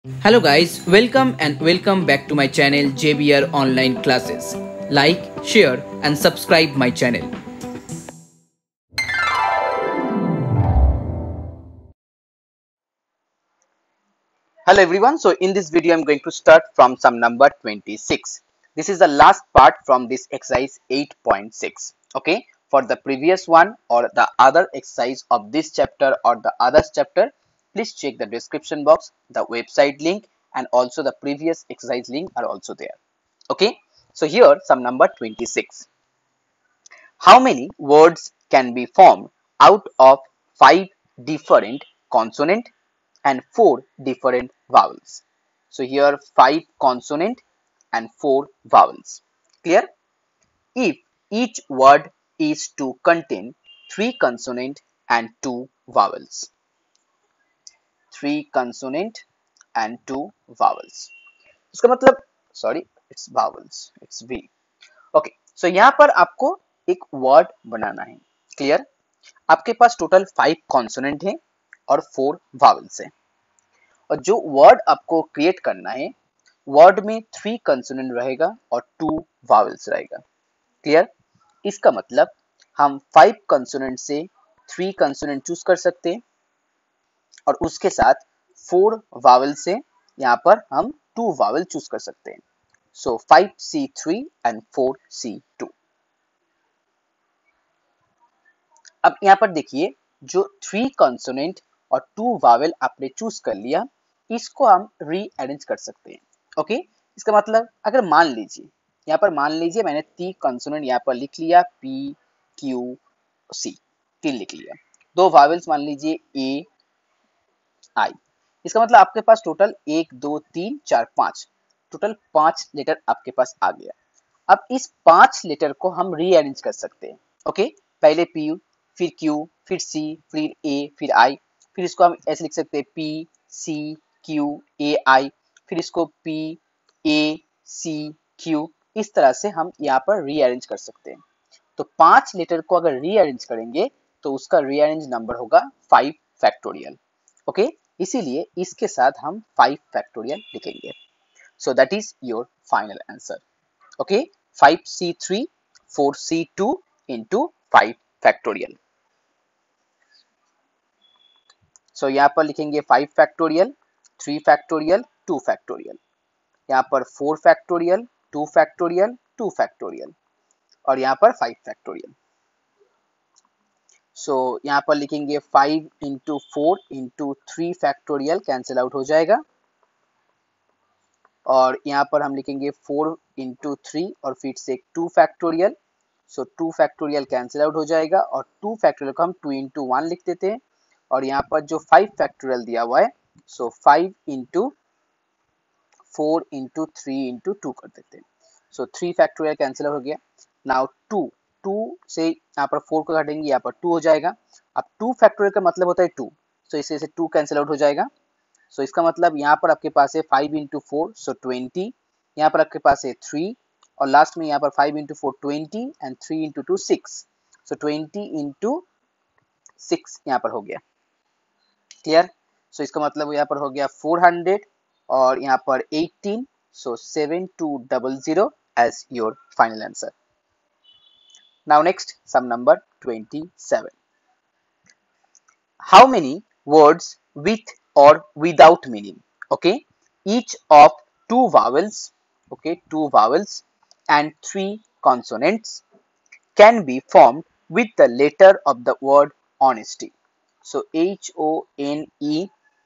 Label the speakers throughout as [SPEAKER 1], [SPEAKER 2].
[SPEAKER 1] Hello guys, welcome back to my channel JBR Online Classes. Like, share and subscribe my channel.
[SPEAKER 2] Hello everyone. So in this video I'm going to start from sum number 26. This is the last part from this exercise 8.6. Okay. For the previous one or the other exercise of this chapter or the other chapter, please check the description box. The website link and also the previous exercise link are also there. Okay. So here sum number 26. How many words can be formed out of 5 different consonant and 4 different vowels? So here 5 consonant and 4 vowels. Clear? If each word is to contain 3 consonant and 2 vowels. 3 consonant and 2 vowels. इसका मतलब sorry it's vowels, it's V. Okay, so यहाँ पर आपको एक word बनाना है. Clear? आपके पास total 5 consonant है और 4 वावल्स है. और जो वर्ड आपको क्रिएट करना है, वर्ड में 3 कंसोनेंट रहेगा और 2 वावल्स रहेगा. क्लियर? इसका मतलब हम 5 कंसोनेंट से 3 कंसोनेंट चूज कर सकते हैं और उसके साथ 4 वावल से यहाँ पर हम 2 वावल चूज कर सकते हैं. So 5C3 and 4C2. अब यहाँ पर देखिए, जो 3 कॉन्सोनेंट और 2 वावेल आपने चूज कर लिया, इसको हम रीअरेंज कर सकते हैं. ओके, इसका मतलब अगर मान लीजिए मैंने 3 कॉन्सोनेंट यहाँ पर लिख लिया, P Q C 3 लिख लिया. 2 वावेल्स मान लीजिए A I. इसका मतलब आपके पास टोटल 1 2 3 4 5 टोटल 5 लेटर आपके पास आ गया. अब इस 5 लेटर को हम रीअरेंज कर सकते हैं. ओके, पहले P फिर Q फिर C फिर A फिर I, फिर इसको हम ऐसे लिख सकते हैं P C Q A I, फिर इसको P A C Q. इस तरह से हम यहाँ पर रीअरेंज कर सकते हैं. तो 5 लेटर को अगर रीअरेंज करेंगे तो उसका रीअरेंज नंबर होगा 5 फैक्टोरियल. ओके, इसीलिए इसके साथ हम 5 फैक्टोरियल लिखेंगे. So that is your final answer. Okay, 5C3 4C2 into 5 factorial. So यहाँ पर लिखेंगे 5 फैक्टोरियल, 3 फैक्टोरियल, 2 फैक्टोरियल. यहाँ पर 4 फैक्टोरियल, 2 फैक्टोरियल, 2 फैक्टोरियल और यहाँ पर 5 फैक्टोरियल. सो यहाँ पर लिखेंगे 5 into 4 into 3 factorial, cancel out हो जाएगा. और यहाँ पर हम लिखेंगे 4 इंटू 3 और फिर से 2 factorial. So 2 factorial cancel out हो जाएगा और 2 फैक्टोरियल को हम 2 इंटू 1 लिख देते हैं. और यहाँ पर जो 5 फैक्टोरियल दिया हुआ है, सो 5 इंटू 4 इंटू 3 इंटू 2 कर देते हैं. सो 3 फैक्टोरियल कैंसिल हो गया. नाउ 2 से यहाँ पर 4 को काटेंगे, यहाँ पर 2 हो जाएगा. अब 2 फैक्टोरियल का मतलब होता है 2, सो इसे 2 कैंसिल आउट हो जाएगा. सो इसका मतलब यहाँ पर आपके पास है 5 इंटू 4 सो 20. यहाँ पर आपके पास है 3 और लास्ट में यहाँ पर 5 into 4 20 and 3 into 2 6. So 20 into 6 यहाँ पर हो गया. क्लियर? सो इसका मतलब यहाँ पर हो गया 400 और यहाँ पर 18. सो 7200 as your final answer. Now next, sum number 27. How many words with or without meaning? Okay, each of 2 vowels, okay, 2 vowels and 3 consonants can be formed with the letter of the word honesty. So HONESTY.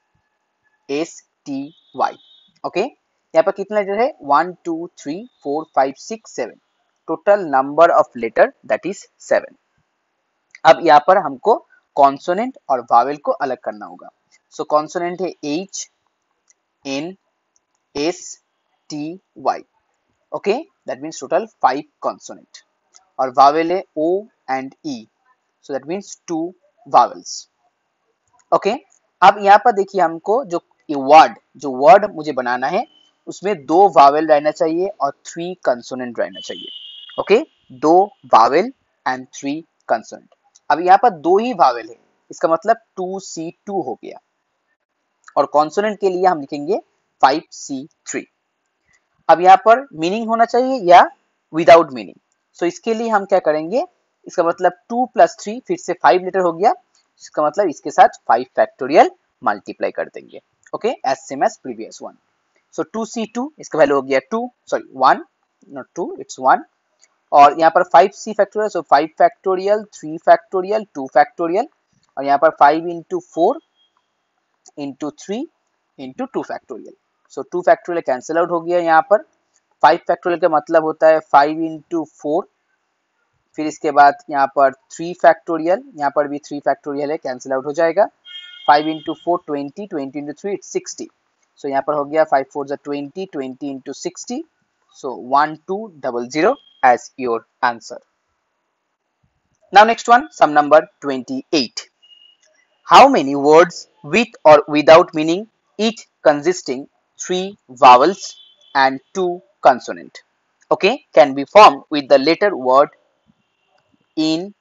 [SPEAKER 2] Okay, यहाँ पर कितने letter है? 1 2 3 4 5 6 7. Total number of letter that is 7. अब यहाँ पर हमको consonant और Wavell को अलग करना होगा. सो कॉन्सोनेंट है H N S T Y. Okay, that means total 5 consonant. और वावेल है O and E, so that means 2 vowels. Okay, अब यहाँ पर देखिए हमको जो वर्ड मुझे बनाना है, उसमें 2 वावेल रहना चाहिए और 3 कंसोनेंट रहना चाहिए. Okay, 2 vowel and 3 consonant. अब यहाँ पर 2 ही वावेल है, इसका मतलब 2C2 हो गया. और कॉन्सोनेंट के लिए हम लिखेंगे 5C3। अब यहाँ पर मीनिंग होना चाहिए या विदाउट मीनिंग। सो इसके लिए हम क्या करेंगे, इसका मतलब 2 + 3 फिर से 5 लेटर हो गया, इसका मतलब इसके साथ 5 फैक्टोरियल मल्टीप्लाई कर देंगे। Okay, as same as previous one. So 2C2 इसका वैल्यू हो गया 2, सॉरी 1, नॉट 2, इट्स 1। और यहाँ पर 5C factorial, so 5 factorial, 3 factorial, 2 factorial, और यहाँ पर 5 × 4 × 3 × 2 factorial. So 2 factorial cancel out हो गया। यहाँ पर 5 फैक्टोरियल का मतलब होता है 5 × 4, फिर इसके बाद यहाँ पर 3 फैक्टोरियल, यहाँ पर भी 3 फैक्टोरियल है, कैंसिल आउट हो जाएगा। 5 × 4 20, 20 × 3 इट्स 60। सो यहाँ पर हो गया 5 4 20, 20 × 60, so 1200 as your answer. Now next one, sum number 28. How many words with or without meaning, each consisting 3 vowels and 2 consonant, okay, can be formed with the letter word in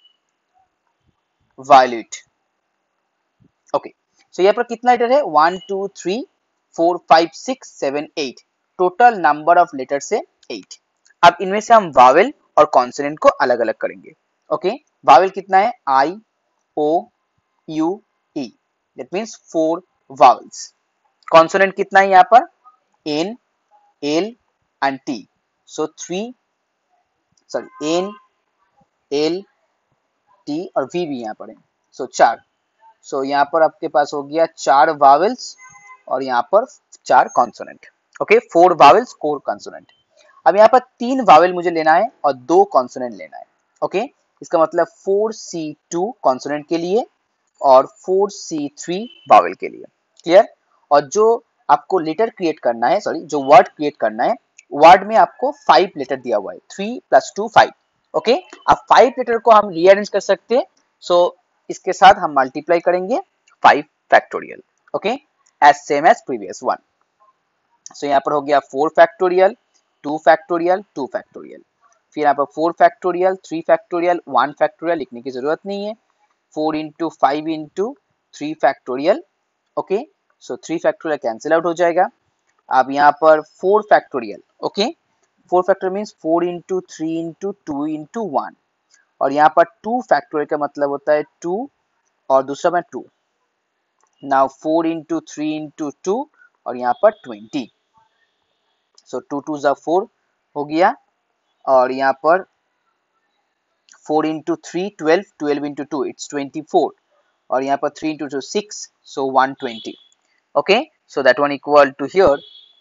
[SPEAKER 2] violet? Okay, so यहाँ पर कितना letter है, 1 2 3 4 5 6 7 8, total number of letters है 8। अब इनमें से हम Wavell और कॉन्सोनेंट को अलग अलग करेंगे। ओके, वावेल कितना है, I O U E, that means 4 vowels. Consonant कितना है यहाँ पर, N L and T, so 3, sorry N L T और वी भी यहाँ पर है, सो 4। सो यहाँ पर आपके पास हो गया 4 वावेल्स और यहाँ पर 4 कॉन्सोनेंट। Okay, 4 vowels 4 consonant. अब यहाँ पर 3 वावेल मुझे लेना है और 2 कॉन्सोनेंट लेना है। ओके, इसका मतलब 4C2 कॉन्सोनेंट के लिए और 4C3 वावेल के लिए। क्लियर? और जो आपको लेटर क्रिएट करना है, सॉरी जो वर्ड क्रिएट करना है, वर्ड में आपको 5 लेटर दिया हुआ है, 3 + 2 5। ओके, अब 5 लेटर को हम रीअरेंज कर सकते हैं। सो इसके साथ हम मल्टीप्लाई करेंगे 5 factorial. Okay, as same as previous one. So यहाँ पर हो गया 4 फैक्टोरियल, 2 फैक्टोरियल, 2 फैक्टोरियल, फिर यहाँ पर 4 फैक्टोरियल, 3 फैक्टोरियल, 1 फैक्टोरियल लिखने की जरूरत नहीं है, 4 × 5 × 3 factorial. Okay, so 3 factorial cancel out हो जाएगा। अब यहाँ पर 4 फैक्टोरियल, ओके, 4 फैक्टोरियल मीन्स 4 × 3 × 2 × 1, और यहाँ पर 2 फैक्टोरियल का मतलब होता है 2 और दूसरा में 2। नाउ 4 × 3 × 2 और यहाँ पर 20, सो 2 2 = 4 हो गया, और यहाँ पर 4 × 3 12, 12 × 2 इट्स 24, और यहाँ पर 3 × 2 6, so 120. Okay, so that one equal to here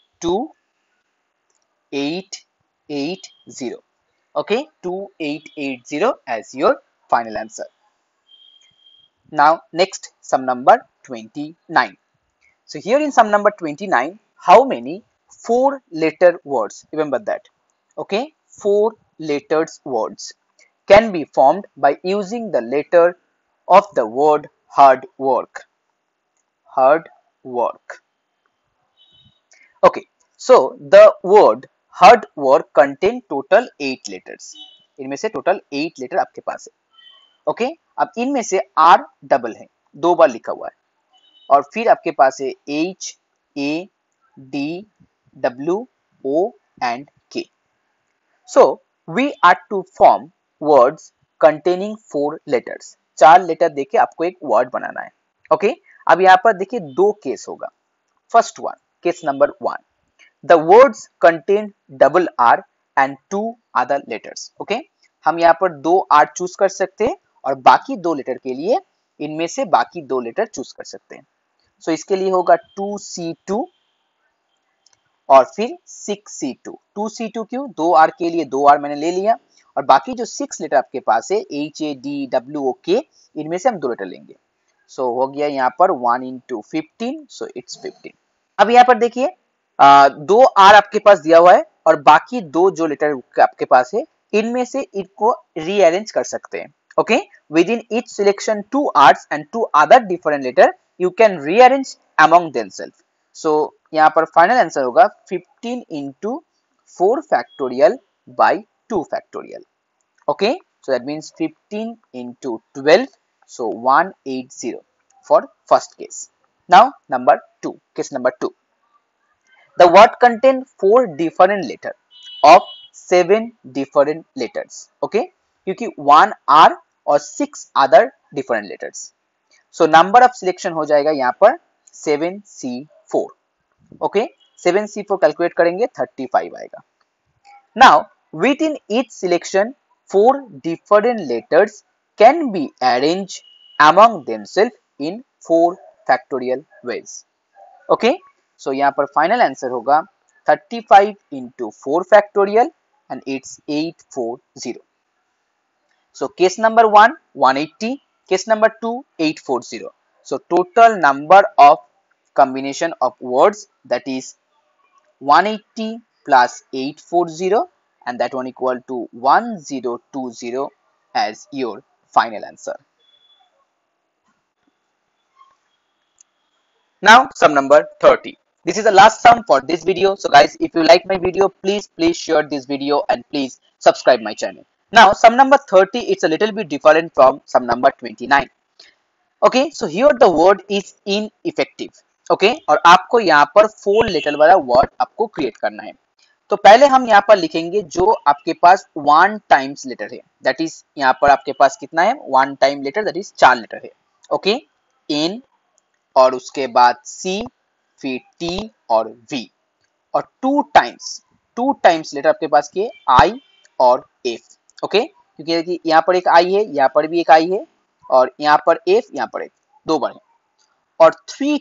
[SPEAKER 2] 2880. Okay, 2880 as your final answer. Now next, sum number 29. So here in sum number 29, how many 4 letter words, remember that, okay, 4 letters words can be formed by using the letter of the word hard work. Hard work. Okay, so the word hard work contain total 8 letters. इनमें से total 8 letter आपके पास है। Okay, अब इनमें से are double है, 2 बार लिखा हुआ है, और फिर आपके पास है H A D W O and K. So we are two form words containing 4 letters. 4 letter देके आपको एक वर्ड बनाना है। ओके, अब यहाँ पर देखिए 2 केस होगा। First one, case number 1, the words contain double r and 2 other letters. Okay, हम यहाँ पर 2 r चूज कर सकते हैं और बाकी 2 लेटर के लिए इनमें से बाकी 2 लेटर चूज कर सकते हैं। सो इसके लिए होगा 2C2 और फिर 6C2। 2C2 क्यों, 2 r के लिए 2 r मैंने ले लिया, और बाकी जो 6 लेटर आपके पास है H A D W O K, इनमें से हम 2 लेटर लेंगे। सो हो गया यहाँ पर 1 × 15, सो इट्स 15। अब यहाँ पर देखिए 2 आर आपके पास दिया हुआ है और बाकी 2 जो लेटर आपके पास है, इनमें से इनको रीअरेंज कर सकते हैं। Okay, with in each selection 2 R's and 2 other different letter you can rearrange among themselves. So यहाँ पर फाइनल आंसर होगा 15 × 4 factorial by 2 factorial. Okay, so that means 15 × 12, so 180 for first case. Now number 2, case number 2. The word contain 4 different letter of 7 different letters. Okay, क्योंकि 1 R और 6 other different letters. So number of selection हो जाएगा यहाँ पर 7C4. Okay, 7C4 calculate करेंगे 35 आएगा. Now within each selection 4 different letters can be arranged among themselves in 4 factorial ways. Okay, so यहाँ पर फाइनल आंसर होगा 35 into 4 factorial and it's 840. So case number 1 180, case number 2 840. So total number of combination of words, that is 180 plus 840, and that one equal to 1020 as your final answer. Now sum number 30. This is the last sum for this video. So guys, if you like my video, please share this video and please subscribe my channel. Now sum number 30, it's a little bit different from sum number 29. Okay, so here the word is ineffective. Okay, और आपको यहाँ पर 4 letter वाला word आपको create करना है. तो पहले हम यहाँ पर लिखेंगे जो आपके पास 1 टाइम्स लेटर है. दैट इज यहाँ पर आपके पास कितना है 1 time letter, that is 4 letter है. ओके, इन और उसके बाद C, फिर T और V, और 2 टाइम्स लेटर आपके पास के I और F. ओके, क्योंकि यहाँ पर एक I है, यहाँ पर भी एक I है, और यहाँ पर F, यहाँ पर एक, 2 बार है. और 3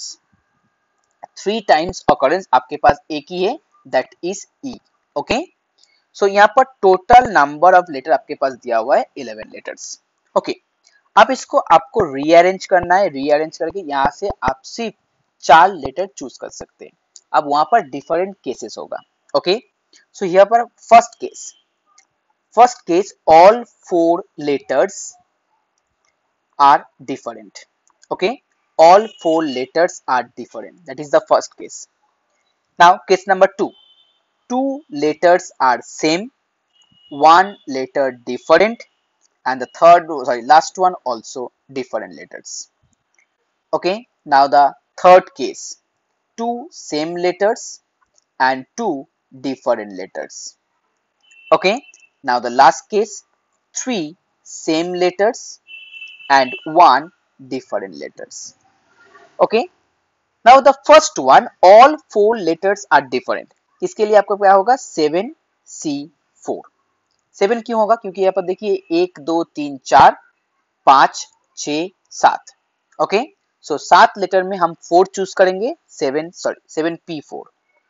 [SPEAKER 2] टाइम्स ऑकरेंस आपके पास एक ही है, that is E. Okay, so यहाँ पर टोटल नंबर ऑफ लेटर आपके पास दिया हुआ है 11 लेटर्स. ओके, अब इसको आपको रीअरेंज करना है. रीअरेंज करके यहाँ से आप सिर्फ 4 लेटर चूज कर सकते हैं. अब वहां पर डिफरेंट केसेस होगा. ओके, सो यहाँ पर first case all 4 letters are different. Okay, all 4 letters are different. That is the first case. Now case number 2, 2 letters are same, 1 letter different, and the last one also different letters. Okay, now the third case, 2 same letters and 2 different letters. Okay, now the last case, 3 same letters and 1 different letters. Okay, now the first one, all 4 letters are different. इसके लिए आपको क्या होगा 7C4. 7 क्यों होगा, क्योंकि यहाँ पर देखिए 1 2 3 4 5 6 7. ओके, सो 7 लेटर में हम 4 चूज करेंगे, 7P4.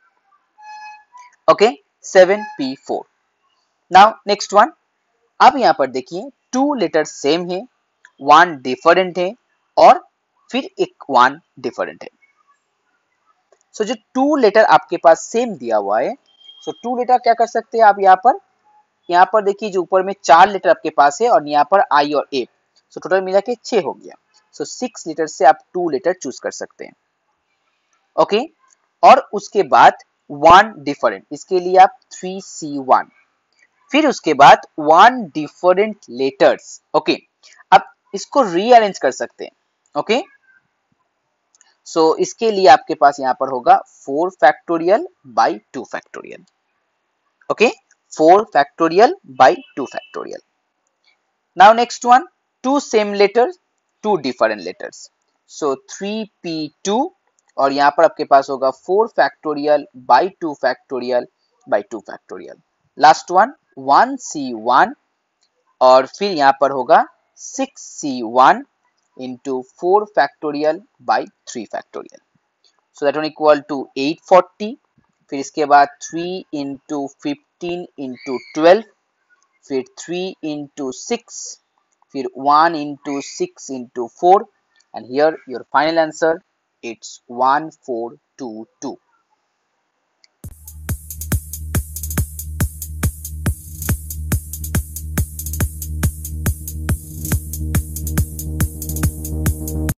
[SPEAKER 2] Okay, 7P4. Now next one, अब यहाँ पर देखिए 2 लेटर सेम है, 1 डिफरेंट है, और फिर एक 1 डिफरेंट है. सो जो 2 लेटर आपके पास सेम दिया हुआ है, सो 2 लेटर क्या कर सकते हैं आप यहाँ पर देखिए जो ऊपर में 4 लेटर आपके पास है और यहाँ पर I और A, सो टोटल मिला के 6 हो गया. सो 6 लेटर से आप 2 लेटर चूज कर सकते हैं. ओके, और उसके बाद 1 डिफरेंट, इसके लिए आप 3C1, फिर उसके बाद 1 डिफरेंट लेटर्स. ओके, अब इसको रीअरेंज कर सकते हैं. ओके, सो इसके लिए आपके पास यहाँ पर होगा 4 factorial by 2 factorial. Okay, 4 factorial by 2 factorial. Now next one, 2 same letters 2 different letters, so 3P2, और यहाँ पर आपके पास होगा 4 factorial by 2 factorial by 2 factorial. Last one 1C1, और फिर यहाँ पर होगा 6C1 into 4 factorial by 3 factorial. So that one equal to 840. फिर इसके बाद 3 into 15 into 12, फिर 3 into 6, फिर 1 into 6 into 4, and here your final answer, it's 1422.